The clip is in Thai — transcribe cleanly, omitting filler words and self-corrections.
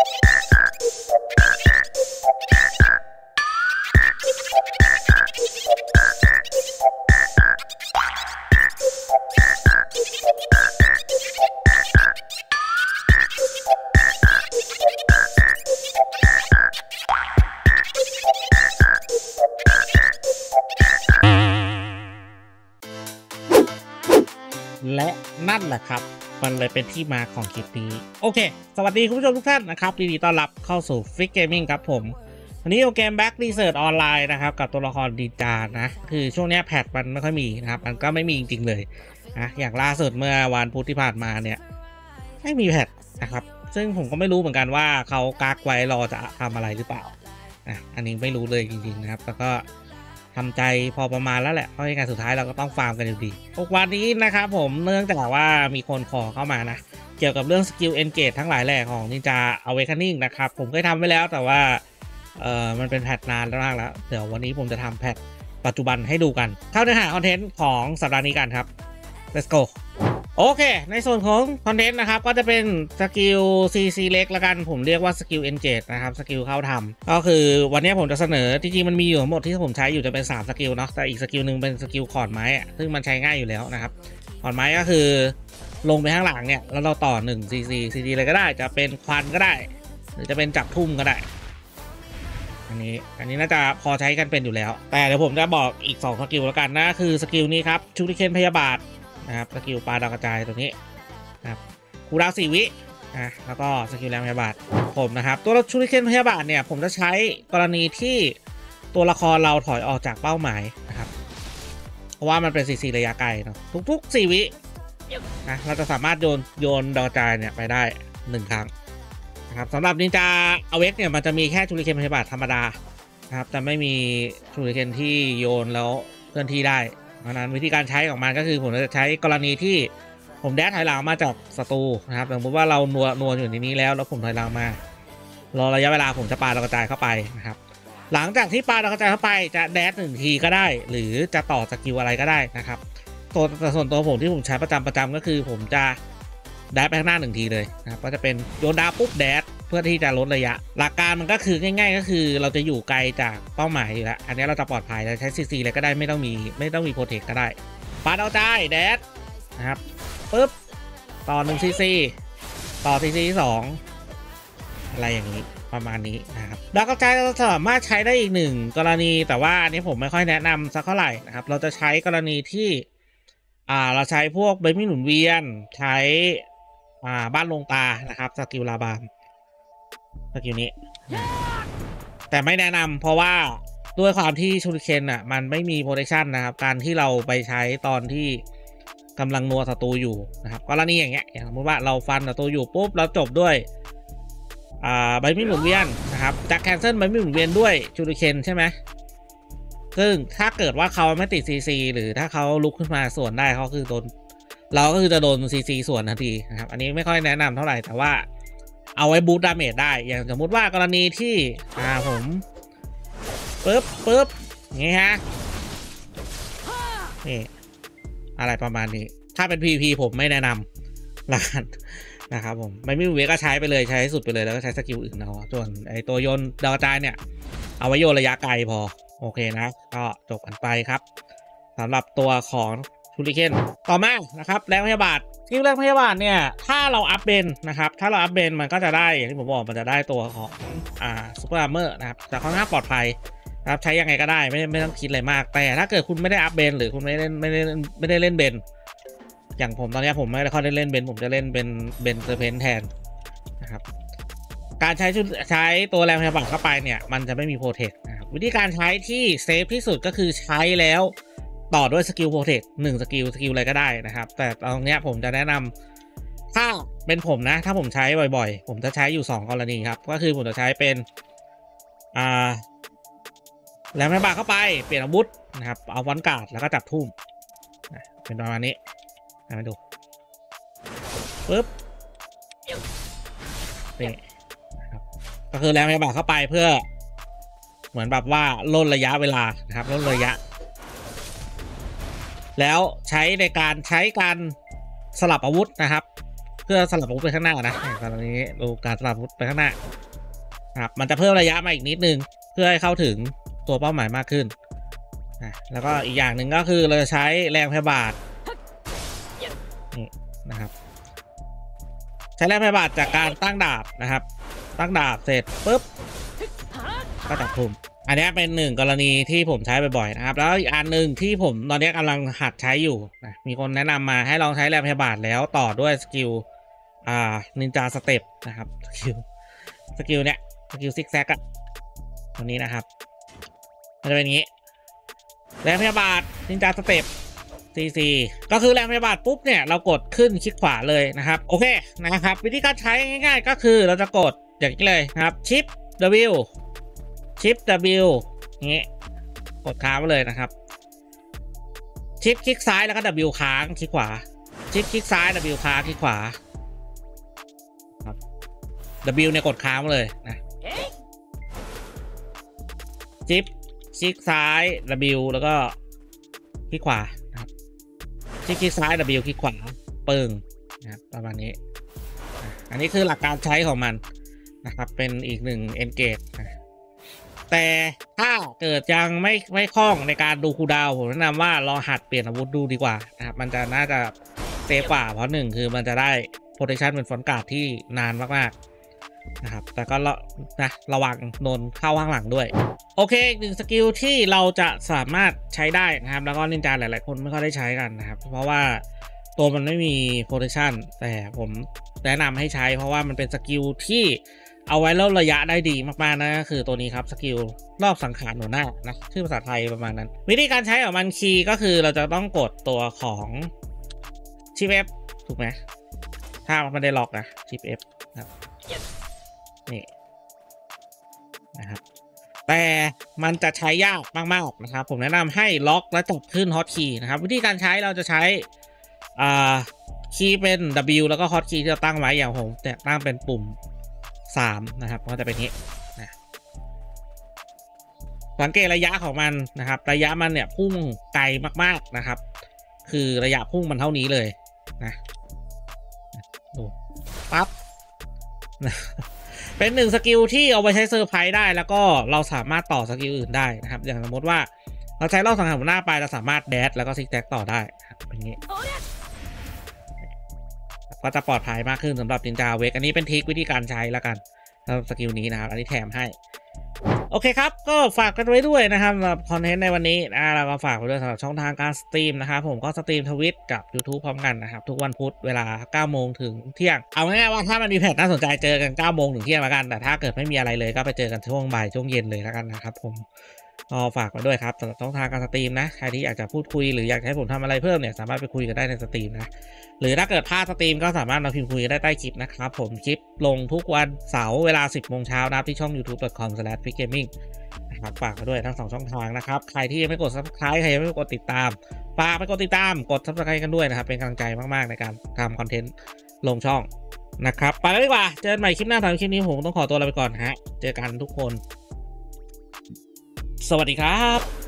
และนั่นแหละครับมันเลยเป็นที่มาของคลิปนี้โอเคสวัสดีคุณผู้ชมทุกท่านนะครับยินดีต้อนรับเข้าสู่ฟิกเกมมิ่งครับผมวันนี้โอเกมแบ็กรีเสิร์ชออนไลน์นะครับกับตัวละครดีจานะคือช่วงนี้แพทมันไม่ค่อยมีนะครับมันก็ไม่มีจริงๆเลยนะอย่างล่าสุดเมื่อวันพุธที่ผ่านมาเนี่ยไม่มีแพทนะครับซึ่งผมก็ไม่รู้เหมือนกันว่าเขากักไว้รอจะทำอะไรหรือเปล่าอันนี้ไม่รู้เลยจริงๆนะครับแล้วก็ทำใจพอประมาณแล้วแหละเพราะในการสุดท้ายเราก็ต้องฟาร์มกันอยู่ดีวันนี้นะครับผมเนื่องจากว่ามีคนขอเข้ามานะเกี่ยวกับเรื่องสกิลเอนเกจทั้งหลายแหล่ของนินจาอเวคนิ่งนะครับผมเคยทำไว้แล้วแต่ว่ามันเป็นแพทนานมากแล้วเดี๋ยววันนี้ผมจะทำแพทปัจจุบันให้ดูกันเข้าเนื้อหาคอนเทนต์ของสัปดาห์นี้กันครับ let's go โอเคในส่วนของคอนเทนต์นะครับก็จะเป็นสกิล CC เล็กละกันผมเรียกว่าสกิล Engage นะครับสกิลเข้าทำก็คือวันนี้ผมจะเสนอจริงๆมันมีอยู่ทั้งหมดที่ผมใช้อยู่จะเป็น3สกิลเนาะแต่อีกสกิลหนึ่งเป็นสกิลขอนไม้ซึ่งมันใช้ง่ายอยู่แล้วนะครับขอนไม้ก็คือลงไปข้างหลังเนี่ยแล้วเราต่อ1 CC เลยก็ได้จะเป็นควันก็ได้หรือจะเป็นจับทุ่มก็ได้อันนี้น่าจะพอใช้กันเป็นอยู่แล้วแต่เดี๋ยวผมจะบอกอีก2สกิลแล้วกันนะคือสกิลนี้ครับชูริเคนพยาบาทนะครับสกิลปลาดาวกระจายตัวนี้นะครับคูลดาวน์4 วิแล้วก็สกิลแรงพยาบาทผมนะครับตัวชูริเคนพยาบาทเนี่ยผมจะใช้กรณีที่ตัวละครเราถอยออกจากเป้าหมายนะครับเพราะว่ามันเป็นCCระยะไกลเนาะทุกๆ4 วินะเราจะสามารถโยนดาวกระจายเนี่ยไปได้1 ครั้งนะครับสำหรับนินจาอเวกเนี่ยมันจะมีแค่ชูริเคนพยาบาทธรรมดานะครับจะไม่มีชูริเคนที่โยนแล้วเคลื่อนที่ได้เพราะนั้นวิธีการใช้ของมันก็คือผมจะใช้กรณีที่ผมแดดถอยหลังมาจากศัตรูนะครับสมมติว่าเรานัวอยู่ในนี้แล้วผมถอยหลังมารอระยะเวลาผมจะปาดาวกระจายเข้าไปนะครับหลังจากที่ปาดาวกระจายเข้าไปจะแดด1 ทีก็ได้หรือจะต่อสกิลอะไรก็ได้นะครับส่วนตัวผมที่ผมใช้ประจำก็คือผมจะแดดไปข้างหน้า1 ทีเลยนะครับก็จะเป็นโยนดาวปุ๊บแดดเพื่อที่จะลดระยะหลักการมันก็คือง่ายๆก็คือเราจะอยู่ไกลจากเป้าหมายอยู่แล้วอันนี้เราจะปลอดภัยเราใช้CCเลยก็ได้ไม่ต้องมีโปรเทคก็ได้ปาดาวกระจายแดดนะครับปุ๊บต่อ1 CC ต่อ CC 2อะไรอย่างนี้ประมาณนี้นะครับดาวกระจายเราสามารถใช้ได้อีก1 กรณีแต่ว่าอันนี้ผมไม่ค่อยแนะนำสักเท่าไหร่นะครับเราจะใช้กรณีที่เราใช้พวกใบมีดหมุนเวียนใช้บ้านลงตานะครับสกิลลาบามสกิลนี้แต่ไม่แนะนำเพราะว่าด้วยความที่ชูริเคนมันไม่มีโปรเทคชั่นนะครับการที่เราไปใช้ตอนที่กำลังนัวศัตรูอยู่นะครับกรณีอย่างเงี้ยอย่างสมมติว่าเราฟันศัตรูอยู่ปุ๊บเราจบด้วยใบมีดหมุนเวียนนะครับจะแคนเซิลใบมีดหมุนเวียนด้วยชูริเคนใช่ไหมซึ่งถ้าเกิดว่าเขาไม่ติดCCหรือถ้าเขาลุกขึ้นมาส่วนได้เขาคือเราก็คือจะโดนCCส่วนทันทีนะครับอันนี้ไม่ค่อยแนะนำเท่าไหร่แต่ว่าเอาไว้บูสต์ดาเมจได้อย่างสมมุติว่ากรณีที่ผมปึ๊บอย่างงี้ฮะนี่อะไรประมาณนี้ถ้าเป็น PVP ผมไม่แนะนำละกันนะครับผมไม่มีเวก็ใช้ไปเลยใช้สุดไปเลยแล้วก็ใช้สกิลอื่นเอาส่วนไอตัวโยนดาวกระจายเนี่ยเอาไว้โยนระยะไกลพอโอเคนะก็จบกันไปครับสำหรับตัวของชูริเคนต่อมานะครับแรงพยาบาทที่แรงพยาบาทเนี่ยถ้าเราอัพเบนนะครับถ้าเราอัพเบนมันก็จะได้อย่างที่ผมบอกมันจะได้ตัวของซูเปอร์อาร์เมอร์นะครับจะค่อนข้างปลอดภัยนะครับใช้ยังไงก็ได้ไม่ต้องคิดอะไรมากแต่ถ้าเกิดคุณไม่ได้อัพเบนหรือคุณไม่ได้เล่นเบนอย่างผมตอนนี้ผมไม่ได้ค่อยได้เล่นเบนผมจะเล่นเป็นเบนเซอร์เพนแทนนะครับการใช้ตัวแรงพยาบาทเข้าไปเนี่ยมันจะไม่มีโปรเทคนะครับวิธีการใช้ที่เซฟที่สุดก็คือใช้แล้วต่อด้วยสกิลโปรเทค1 สกิลอะไรก็ได้นะครับแต่ตรงเนี้ยผมจะแนะนำถ้าเป็นผมนะถ้าผมใช้บ่อยๆผมจะใช้อยู่2 กรณีครับก็คือผมจะใช้เป็นแรงพยาบาทเข้าไปเปลี่ยนอาวุธนะครับเอาวันการ์ดแล้วก็จับทุ่มเป็นประมาณนี้มาดูปึ๊บนี่นะครับก็คือแรงพยาบาทเข้าไปเพื่อเหมือนแบบว่าลดระยะเวลานะครับลดระยะแล้วใช้ในการสลับอาวุธนะครับเพื่อสลับอาวุธไปข้างหน้านะตอนนี้ดูการสลับอาวุธไปข้างหน้าครับมันจะเพิ่มระยะมาอีกนิดนึงเพื่อให้เข้าถึงตัวเป้าหมายมากขึ้นแล้วก็อีกอย่างหนึ่งก็คือเราจะใช้แรงพยาบาทนี่นะครับใช้แรงพยาบาทจากการตั้งดาบนะครับตั้งดาบเสร็จปุ๊บก็จับทุ่มอันนี้เป็นหนึ่งกรณีที่ผมใช้บ่อยๆนะครับแล้วอีกอันหนึ่งที่ผมตอนนี้กำลังหัดใช้อยู่นะมีคนแนะนำมาให้ลองใช้แรงพยาบาทแล้วต่อด้วยสกิลนินจาสเต็ปนะครับสกิลเนี้ยสกิลซิกแซกอะตัวนี้นะครับมันจะเป็นอย่างนี้แรงพยาบาทนินจาสเต็ปCC ก็คือแรงพยาบาทปุ๊บเนี่ยเรากดขึ้นคลิกขวาเลยนะครับโอเคนะครับวิธีการใช้ง่ายๆก็คือเราจะกดอย่างนี้เลยนะครับชิป W ชิป W อย่างนี้กดค้างไปเลยนะครับชิปคลิกซ้ายแล้วก็ W ค้างคลิกขวาชิปคลิกซ้าย W ค้างคลิกขวาครับ W เนี่ยกดค้างไปเลยนะชิปคลิกซ้าย W แล้วก็คลิกขวานะครับคลิกซ้าย W คลิกขวาปึ้งนะครับประมาณนี้อันนี้คือหลักการใช้ของมันนะครับเป็นอีกหนึ่ง engage แต่ถ้าเกิดยังไม่คล่องในการดูคูลดาวน์ผมแนะนำว่าลองหัดเปลี่ยนอาวุธดูดีกว่านะครับมันจะน่าจะเซฟกว่าเพราะหนึ่งคือมันจะได้ protection เป็นฟอนต์การ์ดที่นานมากๆนะครับแต่ก็ระวังโดนเข้าข้างหลังด้วยโอเคอีกหนึ่งสกิลที่เราจะสามารถใช้ได้นะครับแล้วก็นินจาหลายๆคนไม่ค่อยได้ใช้กันนะครับเพราะว่าตัวมันไม่มี protection แต่ผมแนะนำให้ใช้เพราะว่ามันเป็นสกิลที่เอาไว้ลดระยะได้ดีมากๆนะก็คือตัวนี้ครับสกิลรอบสังขารหัวหน้านะชื่อภาษาไทยประมาณนั้นวิธีการใช้ของมันคีย์ก็คือเราจะต้องกดตัวของชิป F ถูกไหมถ้ามันไม่ได้ล็อกนะชิป F ครับนี่นะครับแต่มันจะใช้ยากมากๆนะครับผมแนะนำให้ล็อกและจับขึ้นฮอตคีย์นะครับวิธีการใช้เราจะใช้คีย์เป็น W แล้วก็ฮอตคีย์ที่เราตั้งไว้อย่างผมเนี่ยตั้งเป็นปุ่ม3นะครับก็จะเป็นนี้นะสังเกตระยะของมันนะครับระยะมันเนี่ยพุ่งไกลมากๆนะครับคือระยะพุ่งมันเท่านี้เลยนะดูปั๊บนะเป็นหนึ่งสกิลที่เอาไปใช้เซอร์ไพรส์ได้แล้วก็เราสามารถต่อสกิลอื่นได้นะครับอย่างสมมติว่าเราใช้รอบสังหารหัวหน้าไปเราสามารถแดชแล้วก็ซิกแซกต่อได้ครับเป็นอย่างนี้ก็จะปลอดภัยมากขึ้นสำหรับนินจาเวกอันนี้เป็นทริควิธีการใช้แล้วกันสำหรับสกิลนี้นะครับอันนี้แถมให้โอเคครับก็ฝากกันไว้ด้วยนะครับสำหรับคอนเทนต์ในวันนี้แล้วก็ฝากไว้ด้วยสำหรับช่องทางการสตรีมนะครับผมก็สตรีมทวิตกับ YouTube พร้อมกันนะครับทุกวันพุธเวลา 9 โมงถึงเที่ยงเอาง่ายๆว่าถ้ามันมีแพทน่าสนใจเจอกัน 9 โมงถึงเที่ยงแล้วกันแต่ถ้าเกิดไม่มีอะไรเลยก็ไปเจอกันช่วงบ่ายช่วงเย็นเลยแล้วกันนะครับผมก็ฝากไว้ด้วยครับสำหรับช่องทางการสตรีมนะใครที่อยากจะพูดคุยหรืออยากให้ผมทำอะไรเพิ่มเนี่ยสามารถไปคุยกันได้ในสตรีมนะหรือถ้าเกิดพลาดสตรีมก็สามารถมาพิมพ์คุยได้ใต้คลิปนะครับผมคลิปลงทุกวันเสาร์เวลา 10 โมงเช้านะครับที่ช่อง youtube.com/figgaming นะครับฝากไปด้วยทั้ง2ช่องทางนะครับใครที่ยังไม่กด subscribe ใครยังไม่กดติดตามฝากไปกดติดตามกด subscribe กันด้วยนะครับเป็นกำลังใจมากๆในการทำคอนเทนต์ลงช่องนะครับไปแล้วดีกว่าเจอกันใหม่คลิปหน้าสำหรับคลิปนี้ผมต้องขอตัวลาไปก่อนฮะเจอกันทุกคนสวัสดีครับ